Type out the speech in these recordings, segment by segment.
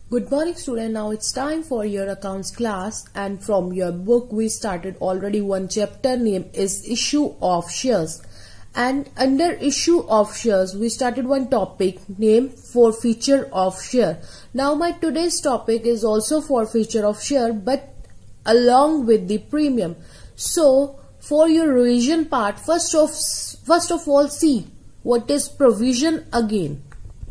Good morning student. Now it's time for your accounts class, and from your book we started already one chapter named is issue of shares, and under issue of shares we started one topic named forfeiture of share. Now my today's topic is also forfeiture of share but along with the premium. So for your revision part, first of all see what is provision again.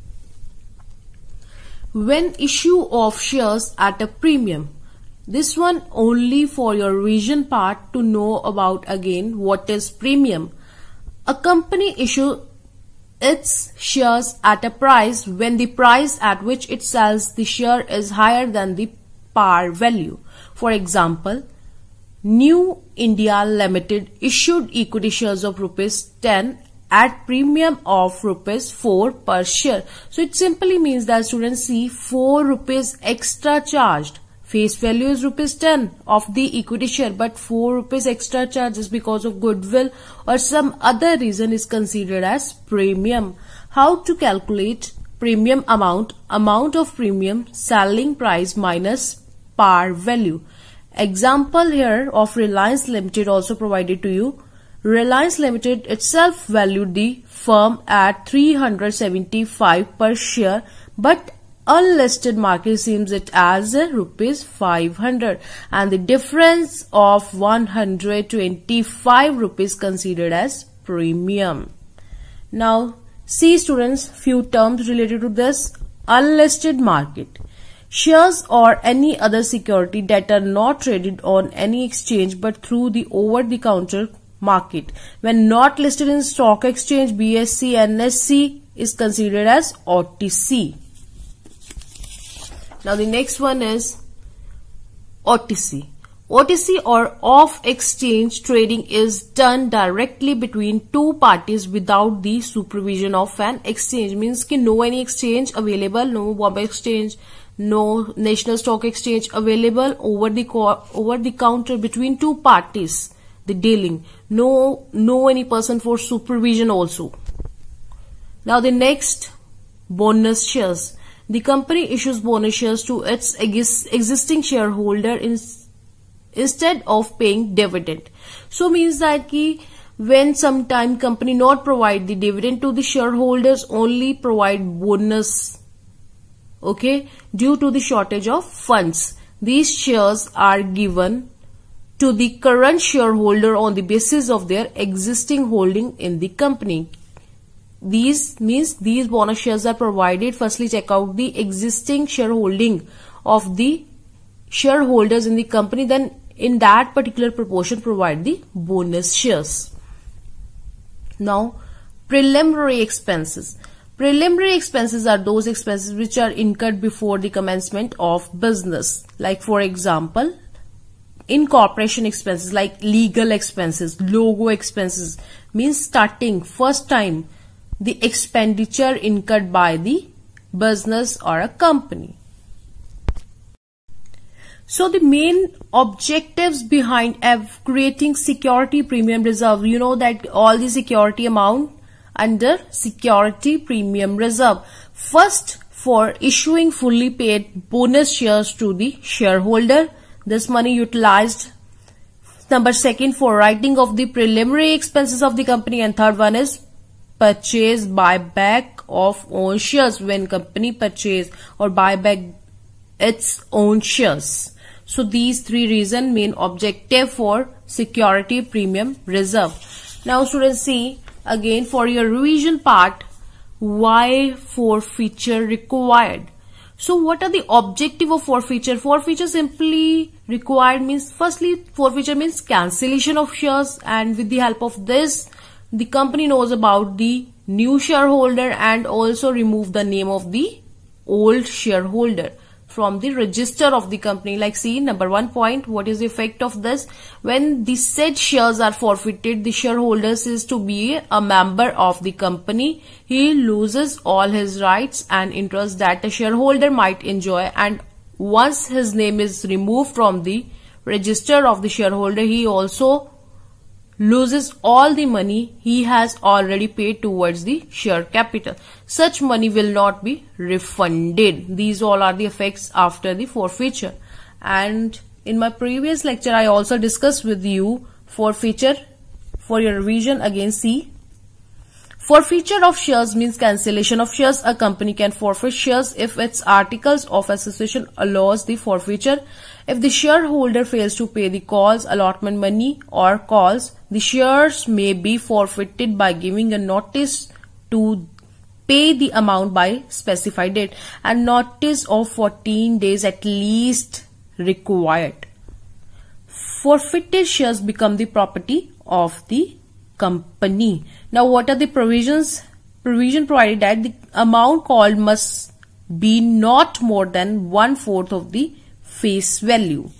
When issue of shares at a premium, this one only for your revision part to know about again what is premium. A company issue its shares at a price when the price at which it sells the share is higher than the par value. For example, New India Limited issued equity shares of ₹10 at premium of ₹4 per share. So it simply means that students see ₹4 extra charged. Face value is ₹10 of the equity share, but ₹4 extra charge is because of goodwill or some other reason is considered as premium. How to calculate premium amount? Amount of premium, selling price minus par value. Example here of Reliance Limited also provided to you. Reliance Limited itself valued the firm at 375 per share, but unlisted market seems it as ₹500, and the difference of ₹125 considered as premium. Now see students, few terms related to this. Unlisted market: shares or any other security that are not traded on any exchange but through the over-the-counter market. When not listed in stock exchange, BSE, NSE is considered as OTC. Now the next one is OTC. OTC or off exchange trading is done directly between two parties without the supervision of an exchange. Means कि no any exchange available, no Bombay exchange, no national stock exchange available, over the counter between two parties the dealing, no any person for supervision also. Now the next, bonus shares. The company issues bonus shares to its existing shareholder instead of paying dividend. So means that ki when sometime company not provide the dividend to the shareholders, only provide bonus, okay, due to the shortage of funds. These shares are given to the current shareholder on the basis of their existing holding in the company. These means these bonus shares are provided. Firstly, check out the existing shareholding of the shareholders in the company, then in that particular proportion provide the bonus shares. Now, preliminary expenses. Preliminary expenses are those expenses which are incurred before the commencement of business. Like for example, incorporation expenses like legal expenses, logo expenses, means starting first time the expenditure incurred by the business or a company. So the main objectives behind creating security premium reserve, you know that all the security amount under security premium reserve. First, for issuing fully paid bonus shares to the shareholder, this money utilized. Number second, for writing of the preliminary expenses of the company, and third one is purchase buyback of own shares, when company purchase or buy back its own shares. So these three reasons main objective for security premium reserve. Now students see again for your revision part, why forfeiture required. So what are the objective of forfeiture? Forfeiture simply required means, firstly, forfeiture means cancellation of shares, and with the help of this the company knows about the new shareholder and also remove the name of the old shareholder from the register of the company. Like see number 1 point, what is the effect of this? When the said shares are forfeited, the shareholder is to be a member of the company. He loses all his rights and interests that a shareholder might enjoy, and once his name is removed from the register of the shareholder, he also loses all the money he has already paid towards the share capital. Such money will not be refunded. These all are the effects after the forfeiture. And in my previous lecture, I also discussed with you forfeiture. For your revision, again see. Forfeiture of shares means cancellation of shares. A company can forfeit shares if its articles of association allows the forfeiture. If the shareholder fails to pay the calls, allotment money or calls, the shares may be forfeited by giving a notice to pay the amount by specified date, and notice of 14 days at least required. Forfeited shares become the property of the company. Now, what are the provisions? Provision provided that the amount called must be not more than 1/4 of the face value.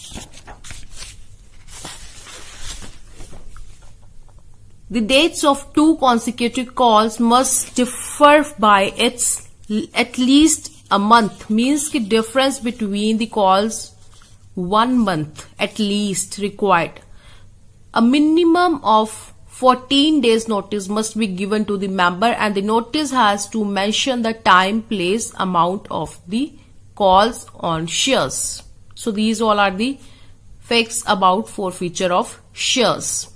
The dates of two consecutive calls must differ by at least a month. Means the difference between the calls 1 month at least required. A minimum of 14 days notice must be given to the member, and the notice has to mention the time, place, amount of the calls on shares. So these all are the facts about forfeiture of shares.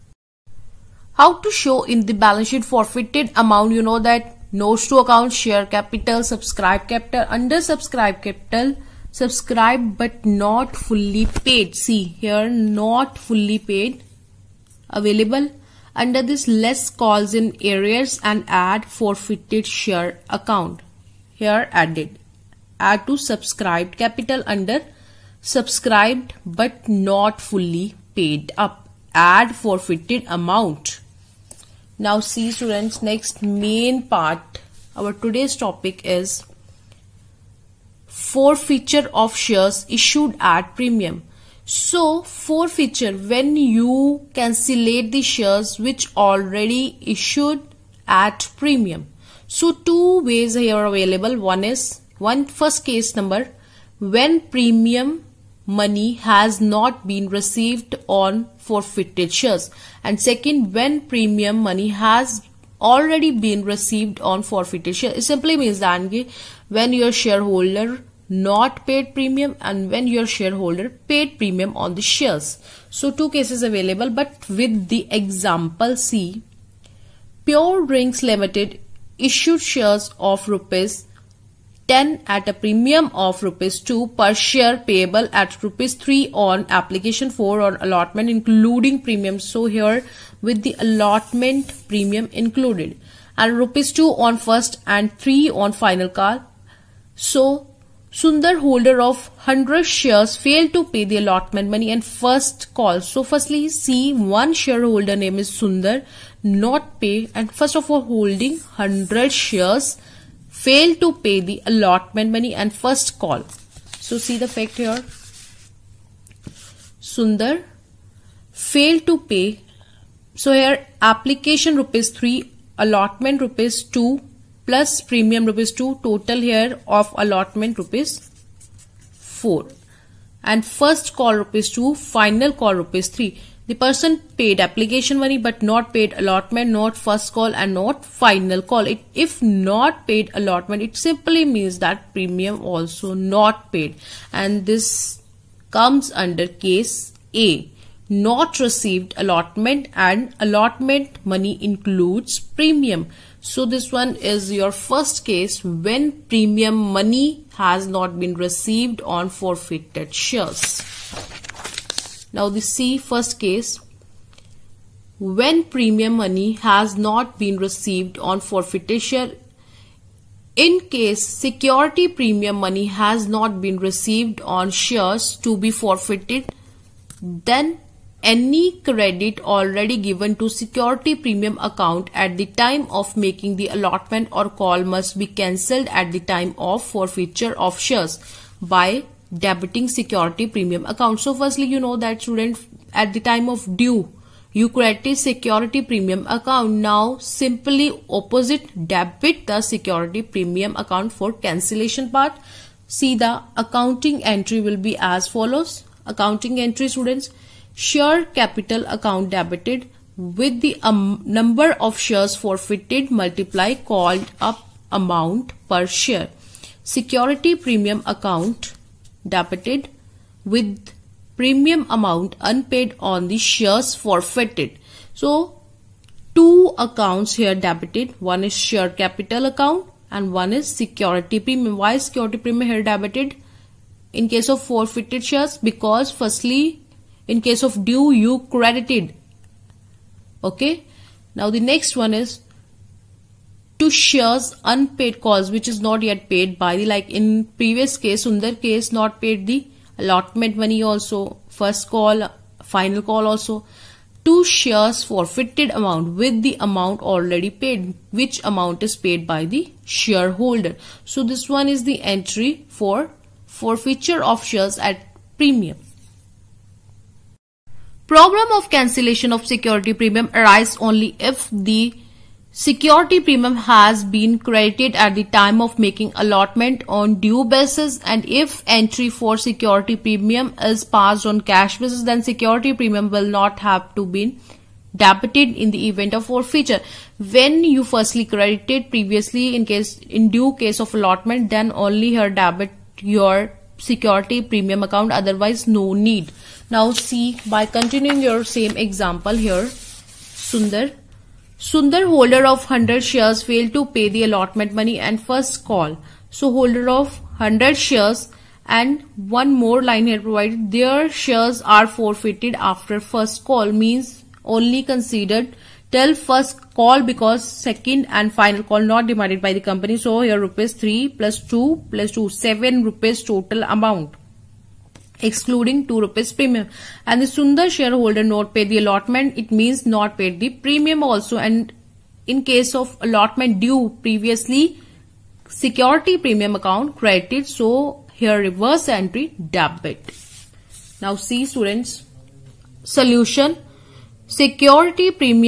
How to show in the balance sheet forfeited amount? You know that notes to account, share capital, subscribed capital. Under subscribed capital, subscribed but not fully paid. See here, not fully paid available. Under this, less calls in arrears and add forfeited share account. Here added. Add to subscribed capital under subscribed but not fully paid up. Add forfeited amount. Now see students, next main part. Our today's topic is forfeiture of shares issued at premium. So forfeiture, when you cancellate the shares which already issued at premium. So two ways here are available. First case number, when premium money has not been received on forfeited shares, and second, when premium money has already been received on forfeited shares. It simply means that when your shareholder not paid premium and when your shareholder paid premium on the shares. So two cases available, but with the example see. Pure Drinks Limited issued shares of rupees 10 at a premium of rupees 2 per share payable at rupees 3 on application 4 on allotment including premium. So here with the allotment premium included, and rupees 2 on first and 3 on final call. So Sundar, holder of 100 shares, failed to pay the allotment money and first call. So firstly see, one shareholder name is Sundar, not pay, and first of all holding 100 shares, failed to pay the allotment money and first call. So see the fact here. Sundar failed to pay. So here application rupees 3, allotment rupees 2 plus premium rupees 2, total here of allotment rupees 4, and first call rupees 2, final call rupees 3. The person paid application money but not paid allotment, not first call and not final call. If not paid allotment, it simply means that premium also not paid, and this comes under case A. Not received allotment, and allotment money includes premium. So this one is your first case when premium money has not been received on forfeited shares. Now the C, first case, when premium money has not been received on forfeited share. In case security premium money has not been received on shares to be forfeited, then any credit already given to security premium account at the time of making the allotment or call must be cancelled at the time of forfeiture of shares by debiting security premium account. So firstly, you know that student, at the time of due, you credit security premium account. Now simply opposite, debit the security premium account for cancellation part. See, the accounting entry will be as follows. Accounting entry, students, share capital account debited with the number of shares forfeited multiply called up amount per share. Security premium account debited with premium amount unpaid on the shares forfeited. So two accounts here debited. One is share capital account and one is security premium. Why is security premium here debited in case of forfeited shares? Because firstly, in case of due, you credited. Okay. Now the next one is to shares unpaid calls which is not yet paid by the, like in previous case, Sundar case, not paid the allotment money also, first call, final call also. To shares forfeited amount with the amount already paid, which amount is paid by the shareholder. So this one is the entry for forfeiture of shares at premium. Problem of cancellation of security premium arises only if the security premium has been credited at the time of making allotment on due basis, and if entry for security premium is passed on cash basis, then security premium will not have to be debited in the event of forfeiture. When you firstly credited previously in due case of allotment, then only here debit your security premium account, otherwise no need. Now see, by continuing your same example here, Sundar, holder of 100 shares, failed to pay the allotment money and first call. So holder of 100 shares, and one more line here provided, their shares are forfeited after first call, means only considered till first call because second and final call not demanded by the company. So here rupees 3 plus 2 plus 2, 7 rupees total amount, excluding 2 rupees premium. And the Sundar shareholder not paid the allotment, it means not paid the premium also. And in case of allotment due previously, security premium account credited, so here reverse entry debit. Now see students, solution. Security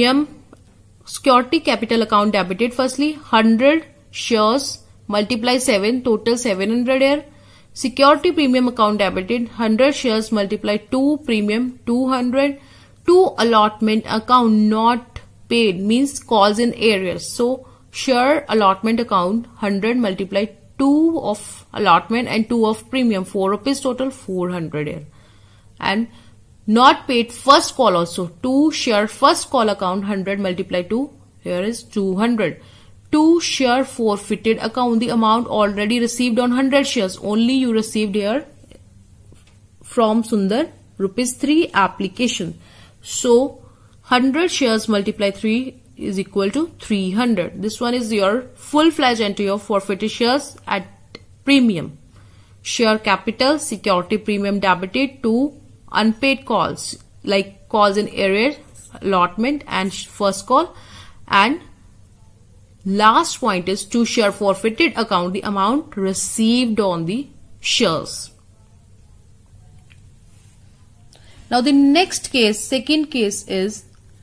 capital account debited. Firstly 100 shares multiply 7, total 700 here. Security premium account debited, 100 shares multiply 2 premium, 200. 2 allotment account not paid, means calls in arrears. So share allotment account 100 multiply 2 of allotment and 2 of premium, 4 rupees total, 400 here. And not paid first call also, 2 share first call account 100 multiply 2, here is 200. 2 share forfeited account, the amount already received on 100 shares, only you received here from Sundar rupees 3 application. So 100 shares multiply 3 is equal to 300. This one is your full-fledged entry of forfeited shares at premium. Share capital, security premium debited to unpaid calls like calls in arrear, allotment and first call. And last point is to share forfeited account, the amount received on the shares. Now the next case, second case, is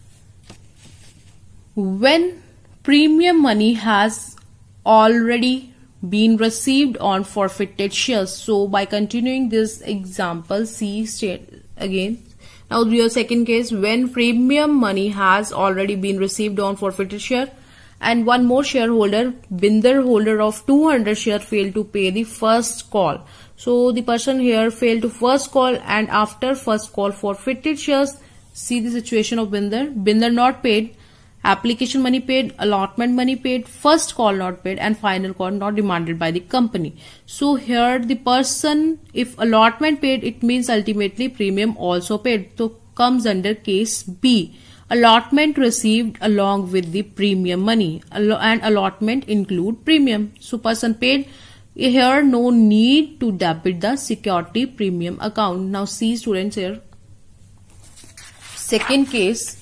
when premium money has already been received on forfeited shares. So by continuing this example, see again. Now your second case, when premium money has already been received on forfeited share, and one more shareholder, Binder, holder of 200 shares, failed to pay the first call. So the person here failed to first call, and after first call forfeited shares. See the situation of Binder. Binder not paid, application money paid, allotment money paid, first call not paid, and final call not demanded by the company. So here the person, if allotment paid, it means ultimately premium also paid. So comes under case B. Allotment received along with the premium money, and allotment include premium. So person paid, here no need to debit the security premium account. Now see students here, second case.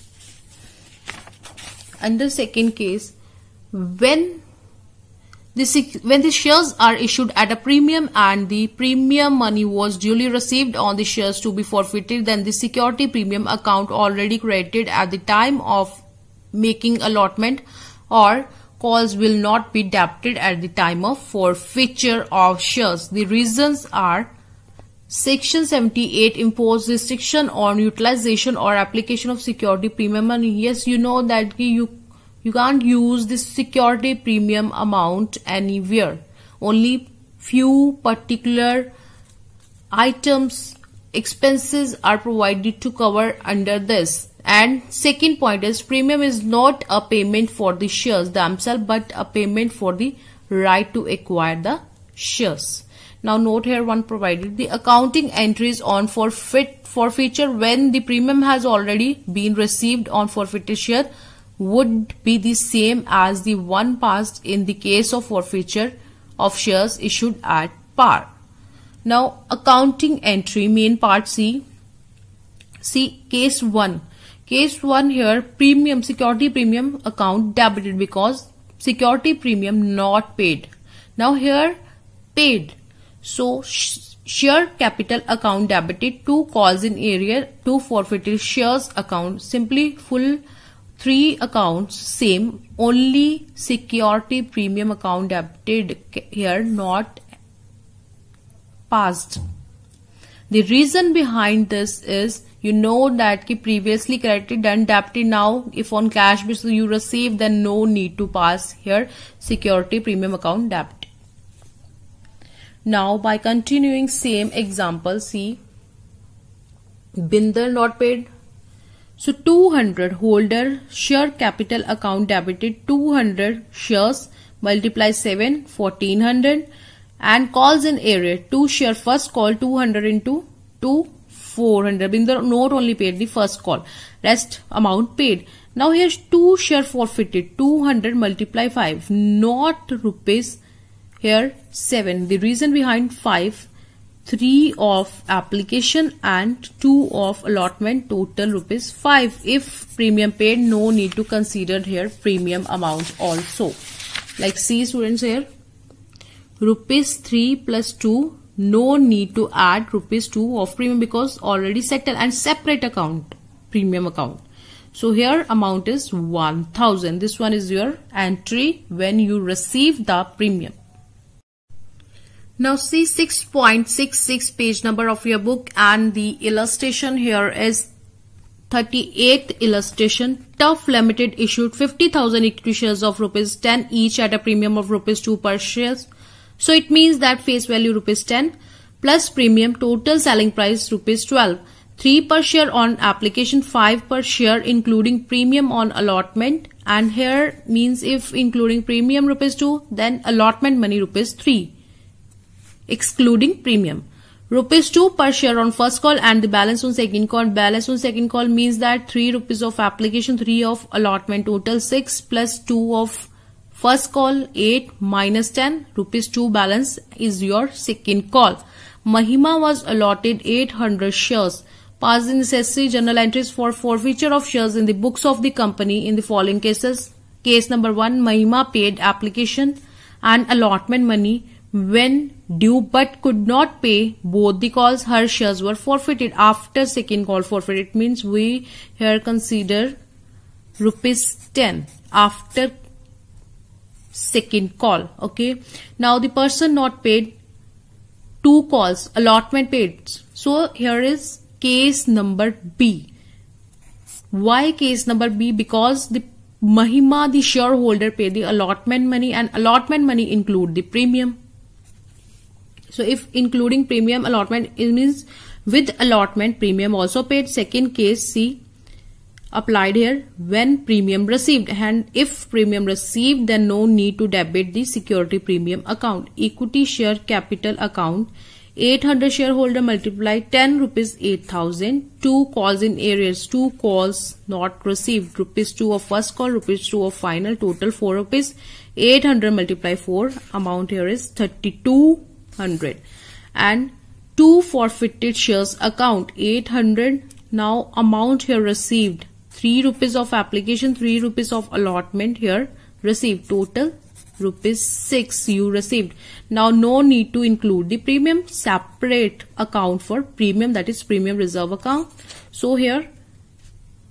Under second case, when the shares are issued at a premium and the premium money was duly received on the shares to be forfeited, then the security premium account already credited at the time of making allotment or calls will not be debited at the time of forfeiture of shares. The reasons are Section 78 imposes restriction on utilization or application of security premium money. Yes, you know that you can't use this security premium amount anywhere. Only few particular items, expenses are provided to cover under this. And second point is premium is not a payment for the shares themselves but a payment for the right to acquire the shares. Now note here one provided the accounting entries on forfeiture when the premium has already been received on forfeited share would be the same as the one passed in the case of forfeiture of shares issued at par. Now accounting entry main part C. See case 1. Case 1 here premium security premium account debited because security premium not paid. Now here paid. So share capital account debited, 2 calls in area, 2 forfeited shares account, simply full 3 accounts same, only security premium account debited here not passed. The reason behind this is you know that previously credited and debited, now if on cash basis you receive then no need to pass here security premium account debited. Now by continuing same example, see Binder not paid. So 200 holder share capital account debited 200 shares multiply 7 1400 and calls in area 2 share first call 200 into 2 400. Binder not only paid the first call, rest amount paid. Now here's 2 share forfeited 200 multiply 5 not rupees here 7. The reason behind 5, 3 of application and 2 of allotment, total rupees 5. If premium paid, no need to consider here premium amount also. Like see students here, rupees 3 plus 2, no need to add rupees 2 of premium because already settled and separate account, premium account. So here amount is 1000. This one is your entry when you receive the premium. Now see 6.66 page number of your book and the illustration here is 38th illustration. Tough Limited issued 50,000 equity shares of rupees 10 each at a premium of rupees 2 per shares. So it means that face value rupees 10 plus premium, total selling price rupees 12. 3 per share on application, 5 per share including premium on allotment, and here means if including premium rupees 2 then allotment money rupees 3 excluding premium. Rupees 2 per share on first call and the balance on second call. Balance on second call means that 3 rupees of application, 3 of allotment, total 6 plus 2 of first call 8 minus 10 rupees 2 balance is your second call. Mahima was allotted 800 shares. Pass the necessary journal entries for forfeiture of shares in the books of the company in the following cases. Case number 1, Mahima paid application and allotment money when due but could not pay both the calls. Her shares were forfeited after second call. Forfeited means we here consider rupees 10 after second call. Okay. Now the person not paid 2 calls, allotment paid. So here is case number B. Why case number B? Because the Mahima, the shareholder, paid the allotment money and allotment money include the premium. So if including premium allotment, it means with allotment premium also paid. Second case C applied here when premium received, and if premium received then no need to debit the security premium account. Equity share capital account 800 shareholder multiply 10 rupees 8000. 2 calls in arrears, 2 calls not received, rupees 2 of first call, rupees 2 of final, total 4 rupees. 800 multiply 4, amount here is 3200. And 2 forfeited shares account 800. Now amount here received 3 rupees of application, 3 rupees of allotment here received, total rupees 6 you received. Now no need to include the premium, separate account for premium, that is premium reserve account. So here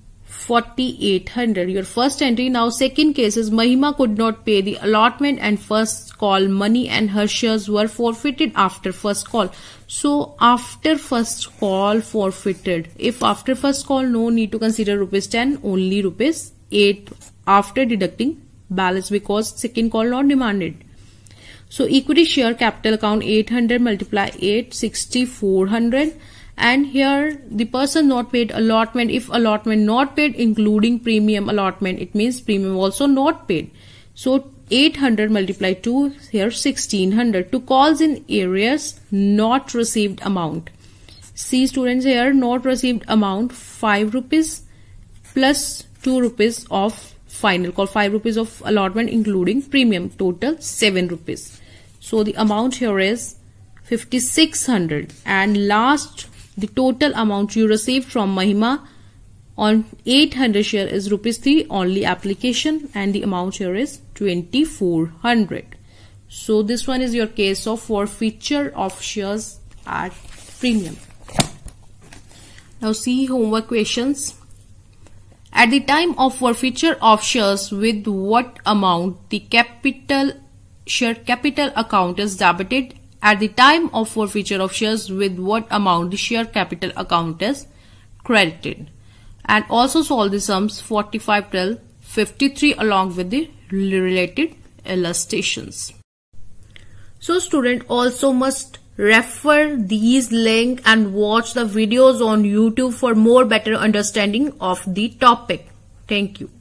4800. Your first entry. Now second case is Mahima could not pay the allotment and first call money and her shares were forfeited after first call. So after first call forfeited. If after first call, no need to consider rupees 10, only rupees 8 after deducting balance because second call not demanded. So equity share capital account 800 multiply 8, 6400. And here the person not paid allotment. If allotment not paid including premium allotment, it means premium also not paid. So 800 multiply 2, here 1600. To calls in areas not received amount. See students, here not received amount 5 rupees plus 2 rupees of final call, 5 rupees of allotment including premium, total 7 rupees. So the amount here is 5600. And last, the total amount you received from Mahima on 800 share is rupees 3 only application, and the amount here is 2400. So this one is your case of forfeiture of shares at premium. Now see homework questions. At the time of forfeiture of shares, with what amount the share capital account is debited? At the time of forfeiture of shares, with what amount the share capital account is credited? And also solve the sums 45 till 53 along with the related illustrations. So student also must refer these links and watch the videos on YouTube for more better understanding of the topic. Thank you.